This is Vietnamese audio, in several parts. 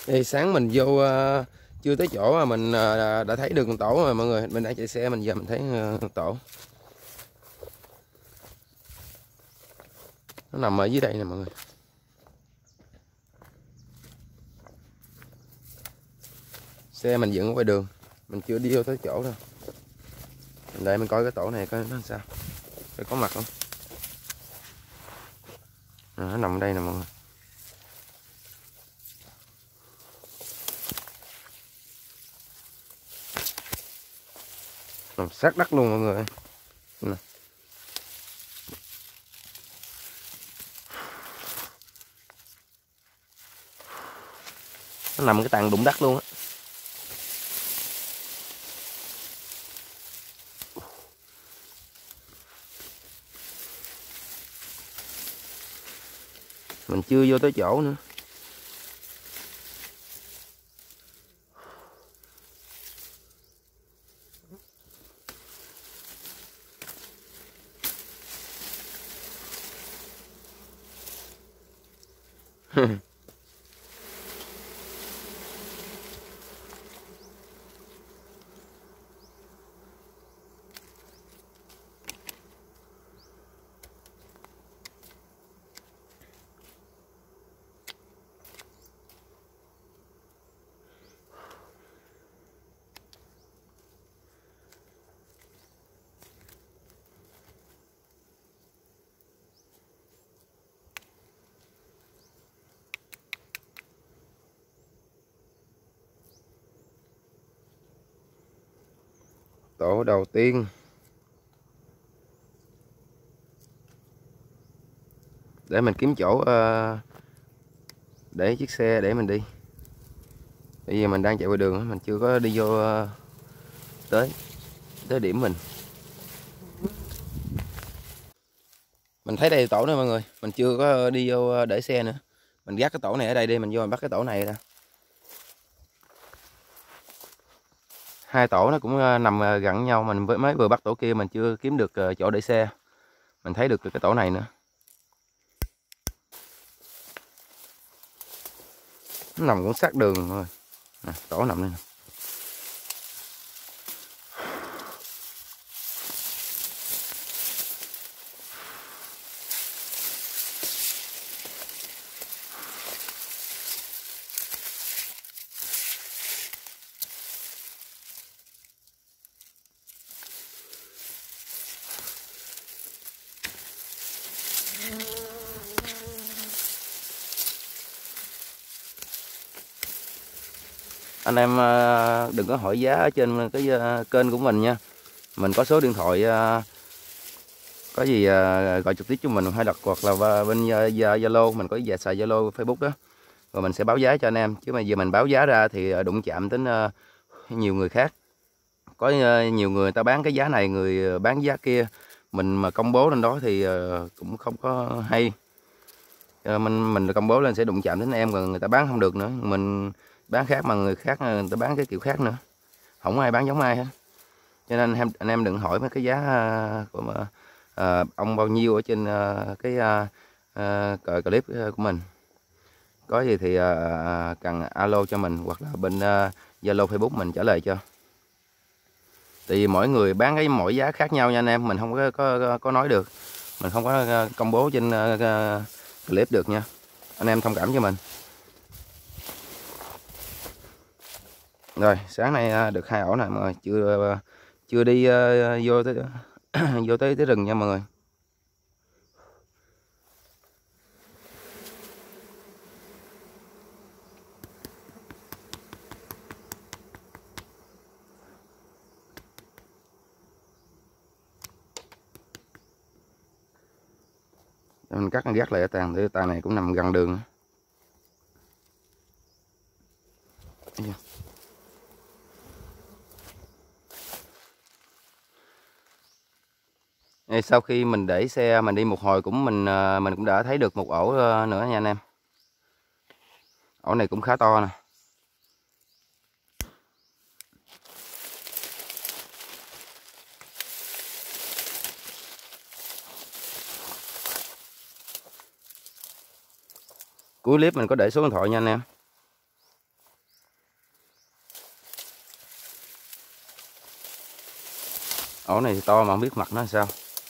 Thì sáng mình vô chưa tới chỗ mà mình đã thấy được con tổ rồi mọi người. Mình đang chạy xe mình giờ mình thấy con tổ. Nó nằm ở dưới đây nè mọi người. Xe mình dựng ở ngoài đường. Mình chưa đi vô tới chỗ đâu. Mình để mình coi cái tổ này coi nó làm sao. Phải có mặt không? Nó nằm ở đây nè mọi người. Nằm sát đất luôn mọi người. Nè. Nó nằm cái tàn đụng đất luôn á. Mình chưa vô tới chỗ nữa. Tổ đầu tiên. Để mình kiếm chỗ để chiếc xe để mình đi. Bây giờ mình đang chạy qua đường, mình chưa có đi vô tới điểm mình. Mình thấy đây tổ nữa mọi người, mình chưa có đi vô để xe nữa. Mình gác cái tổ này ở đây đi, mình vô mình bắt cái tổ này ra. Hai tổ nó cũng nằm gần nhau, mình mới vừa bắt tổ kia mình chưa kiếm được chỗ để xe. Mình thấy được cái tổ này nữa. Nó nằm cũng sát đường thôi. Nè, tổ nằm đây nè. Anh em đừng có hỏi giá ở trên cái kênh của mình nha. Mình có số điện thoại, có gì gọi trực tiếp cho mình hay đặt hoặc là bên Zalo, mình có xài Zalo, Facebook đó. Rồi mình sẽ báo giá cho anh em. Chứ mà giờ mình báo giá ra thì đụng chạm đến nhiều người khác. Có nhiều người ta bán cái giá này, người bán giá kia. Mình mà công bố lên đó thì cũng không có hay. Mình công bố lên sẽ đụng chạm đến anh em, rồi người ta bán không được nữa. Mình bán khác mà người khác người ta bán cái kiểu khác nữa. Không ai bán giống ai hết. Cho nên anh em đừng hỏi mấy cái giá của ông bao nhiêu ở trên cái clip của mình. Có gì thì cần alo cho mình hoặc là bên Zalo, Facebook mình trả lời cho. Tại vì mỗi người bán cái mỗi giá khác nhau nha anh em, mình không có nói được. Mình không có công bố trên clip được nha. Anh em thông cảm cho mình. Rồi, sáng nay được 2 ổ này mọi người, chưa đi vô tới vô tới rừng nha mọi người. Mình cắt gác lại ở tàn, để tàn này cũng nằm gần đường. Sau khi mình để xe mình đi một hồi cũng mình cũng đã thấy được một ổ nữa nha anh em. Ổ này cũng khá to nè. Cuối clip mình có để số điện thoại nha anh em. Ổ này thì to mà không biết mặt nó làm sao.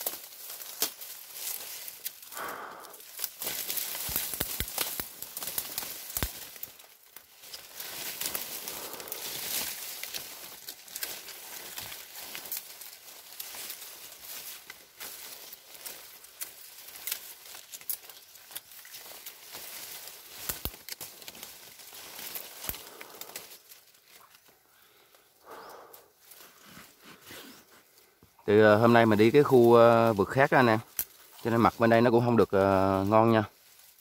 Thì hôm nay mình đi cái khu vực khác đó anh em, cho nên mặt bên đây nó cũng không được ngon nha.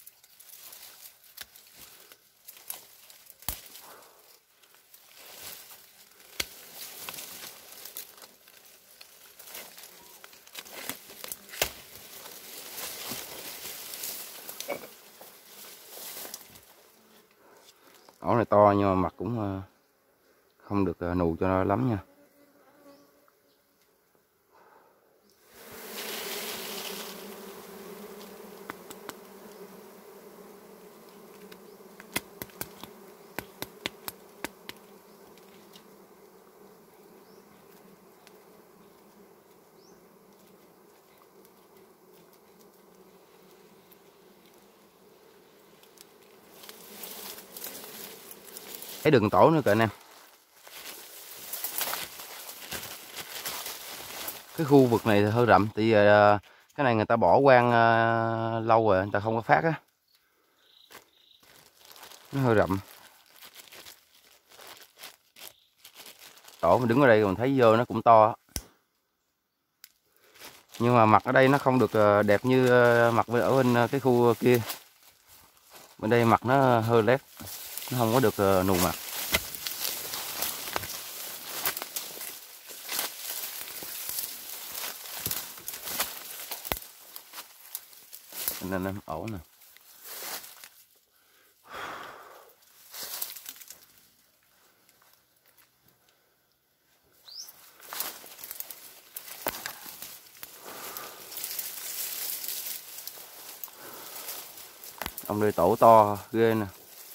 Ổ này to nhưng mà mặt cũng không được nù cho nó lắm nha. Thấy đường tổ nữa kìa anh em. Cái khu vực này thì hơi rậm, tại vì cái này người ta bỏ hoang lâu rồi, người ta không có phát á, nó hơi rậm. Tổ mình đứng ở đây mình thấy vô nó cũng to, nhưng mà mặt ở đây nó không được đẹp như mặt ở bên cái khu kia. Bên đây mặt nó hơi lép, nó không có được nù mặt. Nên em ổ nè. Ông đây tổ to ghê nè.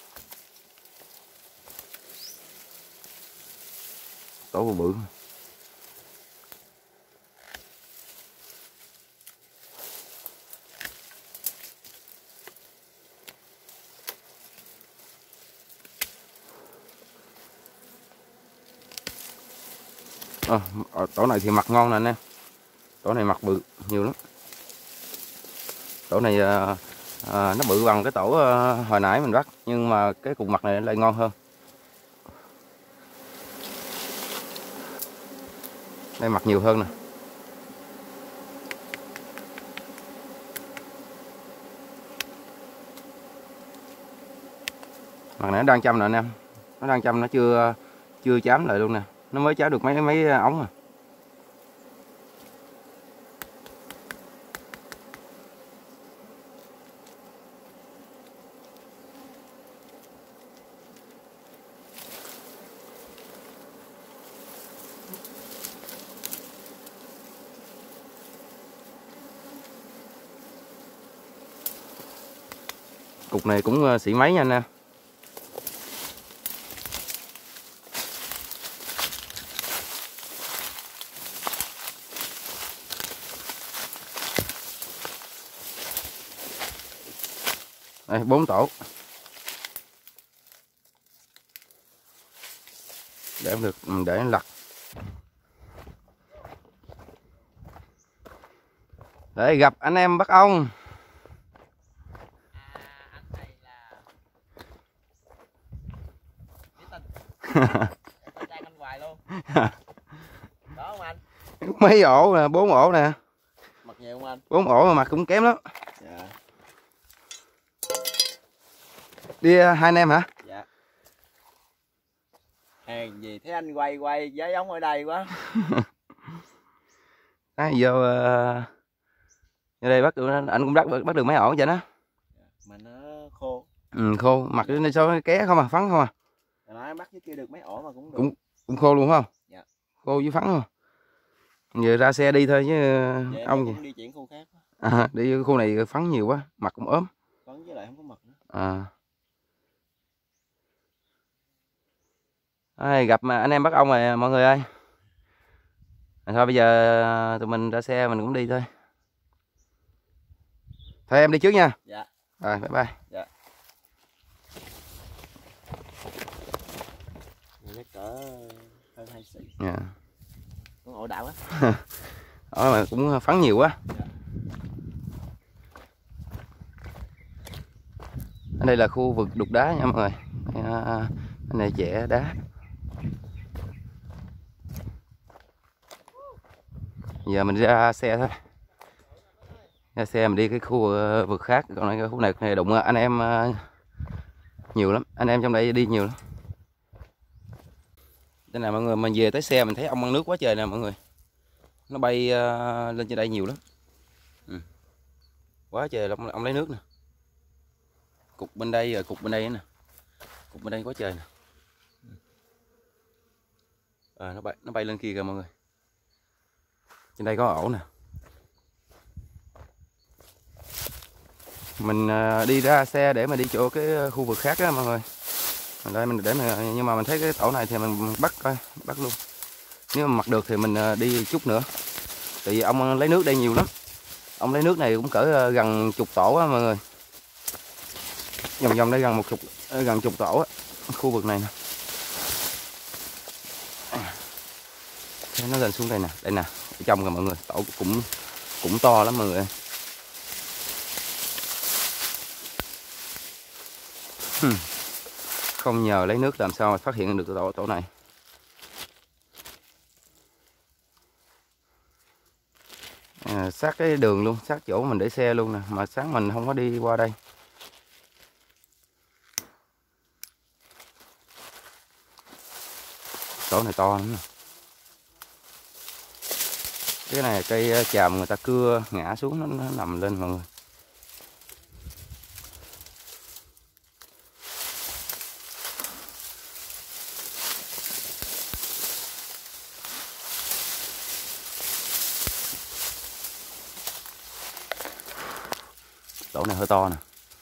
Tổ bự bự. Tổ này thì mặt ngon nè anh em. Tổ này mặt bự nhiều lắm. Tổ này nó bự bằng cái tổ hồi nãy mình bắt, nhưng mà cái cục mặt này lại ngon hơn. Đây mặt nhiều hơn nè. Mặt này nó đang chăm nè anh em. Nó đang chăm, nó chưa chám lại luôn nè. Nó mới cháo được mấy ống à. Cục này cũng xỉ mấy nha anh em. Đây 4 tổ. Để được để nó lặt. Để gặp anh em bắt ong. Anh này là biết tên. Tên Trang anh hoài luôn. Đó không anh? Mấy ổ nè, 4 ổ nè. Mặt nhiều không anh? 4 ổ mà mặt cũng kém lắm. Dạ. Đi hai anh em hả? Dạ. Hèn gì thấy anh quay giá giống ở đây quá. Đấy, vô đây bắt được, anh cũng bắt được mấy ổ vậy đó. Mà nó khô. Ừ, khô, mặt nó sao ké không à, phấn không à. Hồi nãy bắt với kia được mấy ổ mà cũng được. Cũng khô luôn không? Dạ. Khô với phấn không? Giờ ra xe đi thôi chứ Dạ, ông gì? gì? Đi chuyển khu khác. Đi khu này phấn nhiều quá, mặt cũng ốm. Phấn với lại không có mật nữa. Gặp mà anh em bắt ong rồi mọi người ơi. Thôi bây giờ tụi mình ra xe mình cũng đi thôi. Thôi em đi trước nha. Dạ. Rồi bye bye. Dạ. Chắc cỡ hơn 2 xị. Dạ. Con ổ đạo á. Đó mà cũng phắn nhiều quá. Dạ. Ở đây là khu vực đục đá nha mọi người. Cái này chẻ đá. Giờ mình ra xe thôi. Ra xe mình đi cái khu vực khác. Còn cái khu này đụng anh em nhiều lắm. Anh em trong đây đi nhiều lắm. Đây nè mọi người, mình về tới xe mình thấy ong ăn nước quá trời nè mọi người. Nó bay lên trên đây nhiều lắm. Quá trời là ong lấy nước nè. Cục bên đây rồi cục bên đây nè. Cục bên đây quá trời nè. Nó bay lên kia kìa mọi người. Trên đây có ổ nè. Mình đi ra xe để mà đi chỗ cái khu vực khác á mọi người. Đây mình để mình, nhưng mà mình thấy cái tổ này thì mình bắt coi, bắt luôn. Nếu mà mặc được thì mình đi chút nữa. Tại vì ong lấy nước đây nhiều lắm. Ong lấy nước này cũng cỡ gần chục tổ á mọi người. Vòng vòng đây gần chục tổ á, khu vực này nè. Nó lên xuống đây nè, ở trong rồi mọi người, tổ cũng to lắm mọi người. Không nhờ lấy nước làm sao mà phát hiện được tổ này. Sát cái đường luôn, sát chỗ mình để xe luôn nè, mà sáng mình không có đi qua đây. Tổ này to lắm nè. Cái này cây chàm người ta cưa ngã xuống nó nằm lên mọi người. Tổ này hơi to nè.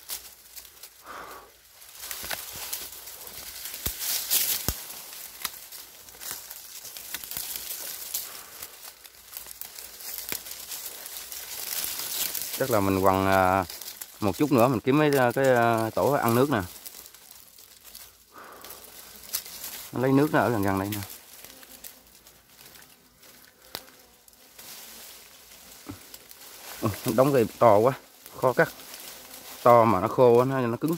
Chắc là mình quăng một chút nữa mình kiếm mấy cái tổ ăn nước nè. Nó lấy nước nó ở gần gần đây nè. Đóng cây to quá, khó cắt. To mà nó khô quá, nó cứng.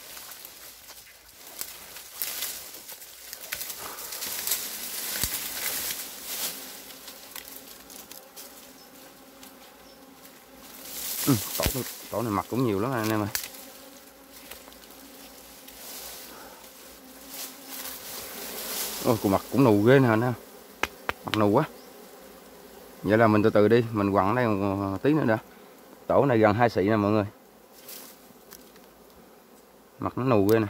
Tổ này mặt cũng nhiều lắm anh em ơi. Ôi, mặt cũng nù ghê nè anh em. Mặt nù quá. Vậy là mình từ từ đi, mình quặn đây một tí nữa đã. Tổ này gần 2 xị nè mọi người. Mặt nó nù ghê nè.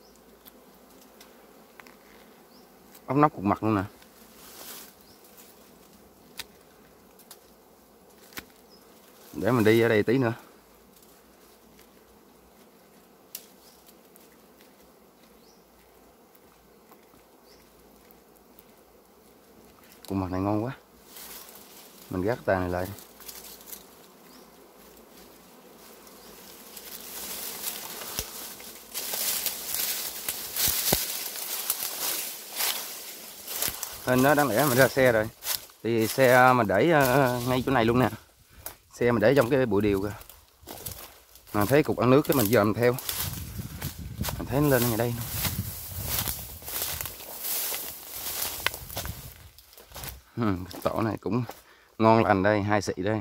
Ốc nóc cục mặt luôn nè. Để mình đi ở đây tí nữa. Cục mặt này ngon quá. Mình gác tàn này lại. Nên nó đáng lẽ mình ra xe rồi. Thì xe mình để ngay chỗ này luôn nè. Xe mình để trong cái bụi điều kìa. Mà thấy cục ăn nước cái mình dòm theo. Mình thấy nó lên ngay đây. Tổ này cũng ngon lành đây, 2 xị đây.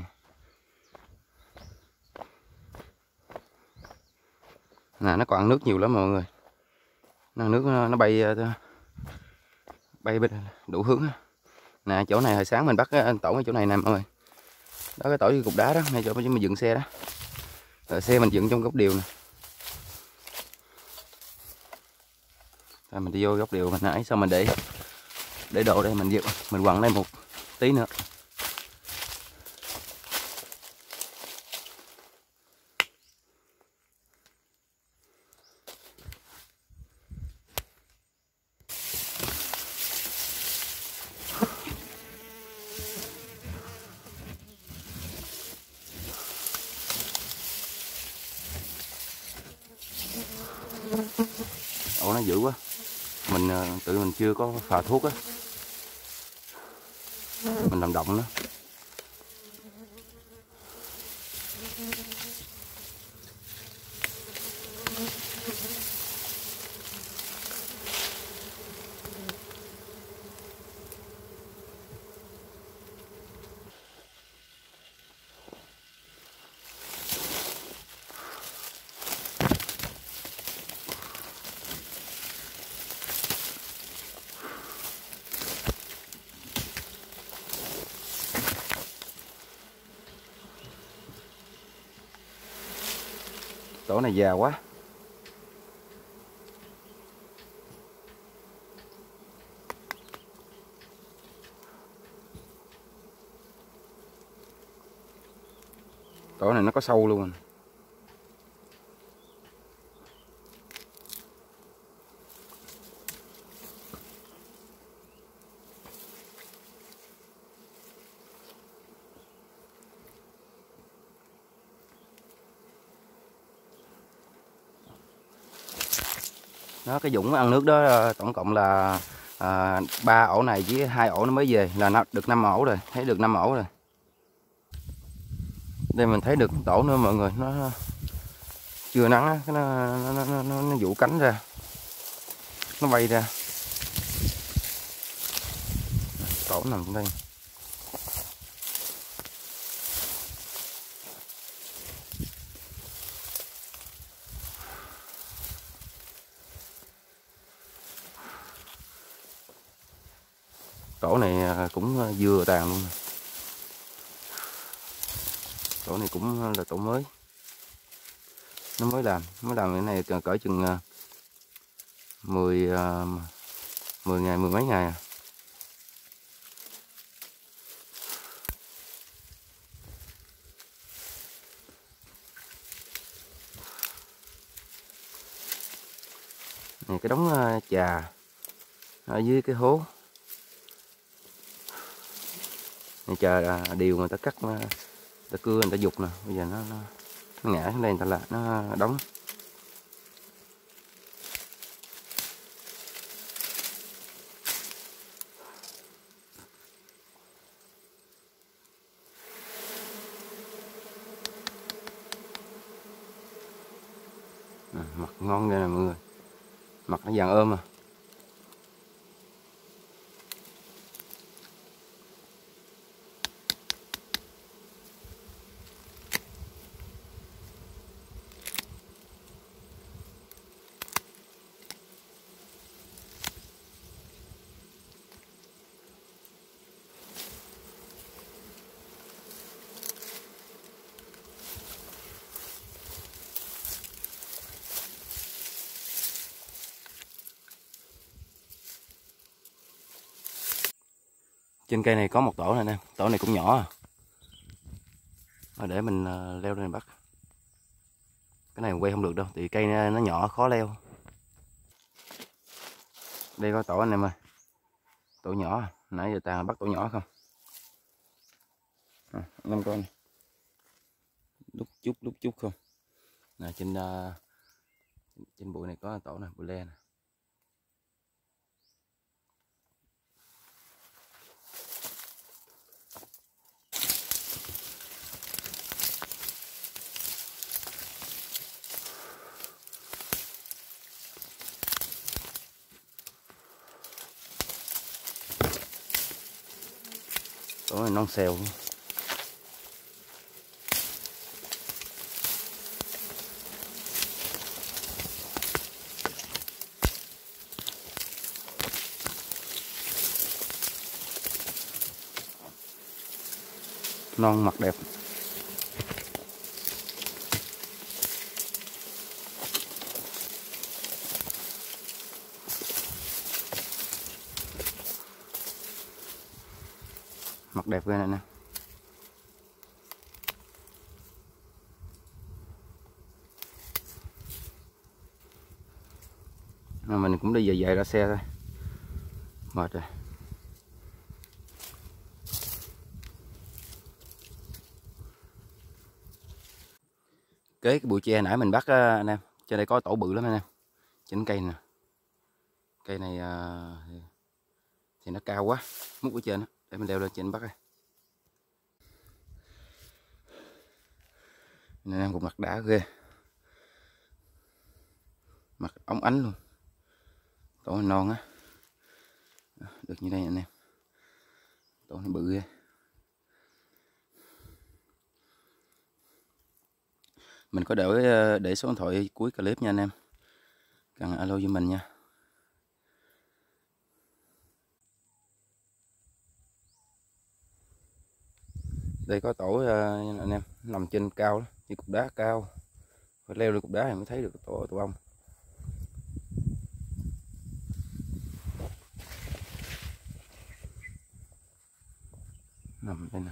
Nè nó còn ăn nước nhiều lắm mọi người. Nó ăn nước nó bay bên đủ hướng. Nè chỗ này hồi sáng mình bắt tổ ở chỗ này nè mọi người. Đó cái tổ với cục đá đó, ngay chỗ mình dựng xe đó. Rồi xe mình dựng trong góc điều nè. Rồi mình đi vô góc điều mình nãy sao mình để đồ đây mình dựng, mình quăng đây một tí nữa. Tổ nó dữ quá. Mình tự mình chưa có phà thuốc á. Mình làm động nó. Tổ này già quá. Tổ này nó có sâu luôn. Đó, cái Dũng ăn nước đó tổng cộng là 3 ổ này với 2 ổ nó mới về là nó được 5 ổ rồi, thấy được 5 ổ rồi. Đây mình thấy được tổ nữa mọi người, nó chưa nắng á, nó vũ cánh ra, nó bay ra. Tổ nằm trong đây. Tổ này cũng vừa tàn luôn. Tổ này cũng là tổ mới. Nó mới làm cái này cỡ chừng 10 ngày, 10 mấy ngày à. Này cái đống trà ở dưới cái hố. Này trà điều người ta cắt, người ta cưa, người ta dục nè, bây giờ nó ngã xuống đây, người ta là nó đóng. Mặt ngon ghê nè mọi người, mặt nó vàng ôm à. Trên cây này có một tổ này nè, tổ này cũng nhỏ à. Để mình leo lên bắt. Cái này quay không được đâu, thì cây nó nhỏ khó leo. Đây có tổ anh em ơi. Tổ nhỏ, nãy giờ ta bắt tổ nhỏ không. Năm con. Lúc chút không. Nè trên bụi này có tổ này, bụi le nè. Tổ này non xèo luôn. Non mặt đẹp. Mặt đẹp ghê này nè. Mình cũng đi về ra xe thôi. Mệt rồi. Kế cái bụi tre nãy mình bắt anh em, trên đây có tổ bự lắm anh em. Trên cây nè. Cây này thì nó cao quá, mút ở trên đó. Để mình leo lên trên bắt đây. Nên em một mặt đá ghê, mặt óng ánh luôn, tổ này non á, được như đây anh em, tổ này bự ghê. Mình có để số điện thoại cuối clip nha anh em, cần alo với mình nha. Đây có tổ anh em nằm trên cao đó, như cục đá cao, phải leo lên cục đá thì mới thấy được tổ ong. Nằm đây nè.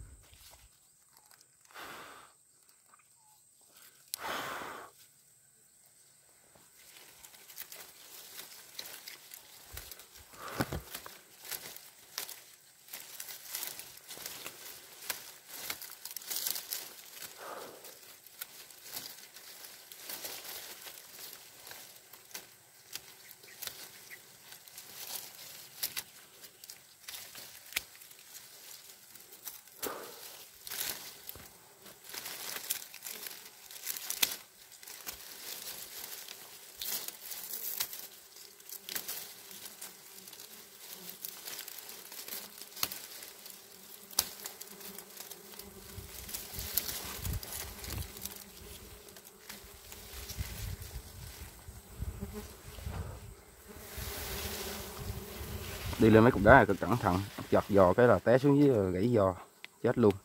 Đi lên mấy cục đá này cực cẩn thận, chọt giò cái là té xuống dưới rồi gãy giò chết luôn.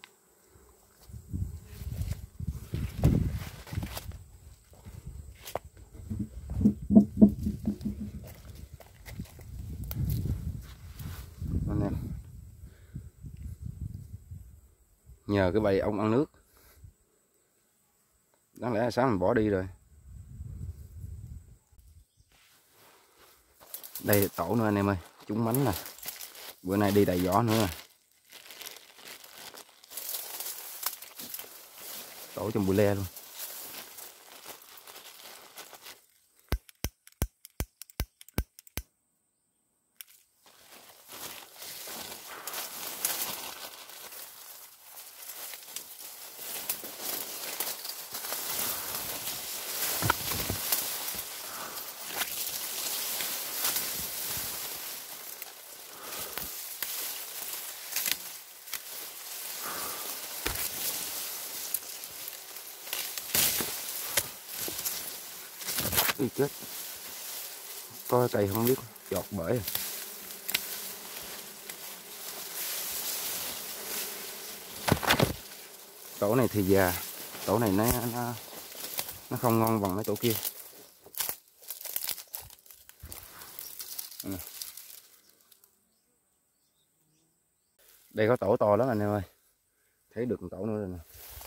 Anh em, nhờ cái bầy ong ăn nước, đáng lẽ là sáng mình bỏ đi rồi. Đây tổ nữa anh em ơi, trúng mánh nè, bữa nay đi đầy giỏ nữa. Tổ trong bụi le luôn. Ui chết, coi cây không biết chọt bể. Tổ này thì già, tổ này nó không ngon bằng mấy tổ kia. Đây có tổ to lắm anh em ơi, thấy được một tổ nữa rồi nè.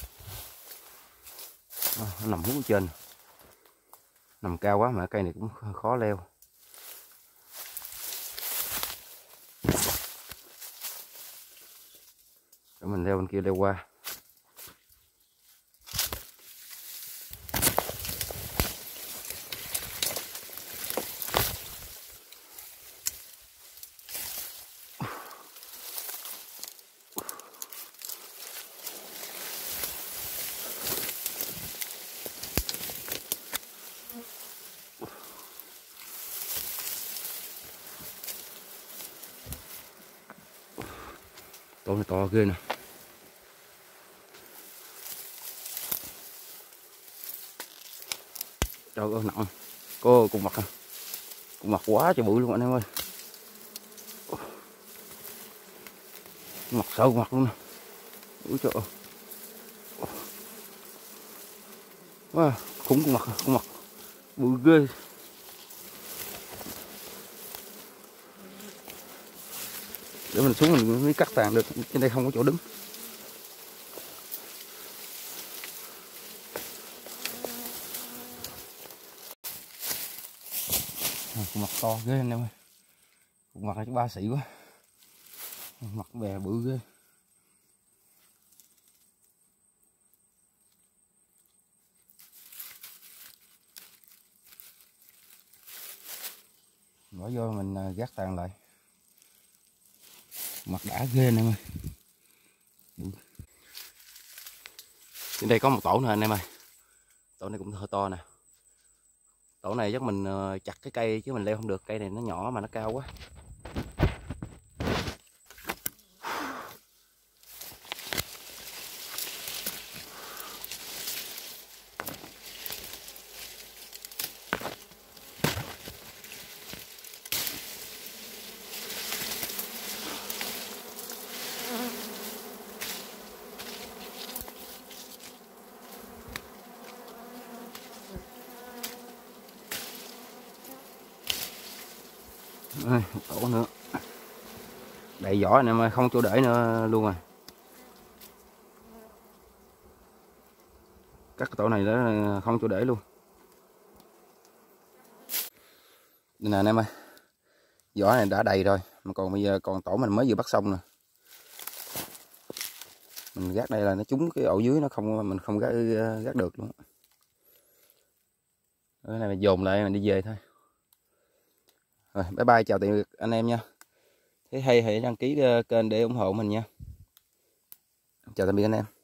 Nó nằm hút ở trên, nằm cao quá mà cây này cũng khó leo. Để mình leo bên kia leo qua. Tổ này to ghê nè. Trời ơi nặng. Cô cùng mặt à. Cùng mặt quá trời bự luôn anh em ơi. Mặt sâu mặt luôn nè. Úi trời ơi. Wow, khủng con mặt bự ghê. Để mình xuống mình mới cắt tàn được, trên đây không có chỗ đứng. Con mặt to ghê anh em ơi. Con mặt này ba xị quá. Mặt bè bự ghê. bỏ vô mình gác tàn lại. Mặt đã ghê anh em ơi. Trên đây có một tổ nữa anh em ơi. Tổ này cũng hơi to nè. Tổ này chắc mình chặt cái cây chứ mình leo không được, cây này nó nhỏ mà nó cao quá. Tổ nữa đầy vỏ anh em ơi, không chỗ để nữa luôn rồi. Các tổ này nó không chỗ để luôn. Đây nè anh em ơi, vỏ này đã đầy rồi mà còn bây giờ còn tổ mình mới vừa bắt xong nè. Mình gác đây là nó trúng cái ổ dưới, nó không, mình không gác được luôn. Cái này mình dồn lại mình đi về thôi. Rồi bye bye, chào tạm biệt anh em nha. Thấy hay hãy đăng ký kênh để ủng hộ mình nha. Chào tạm biệt anh em.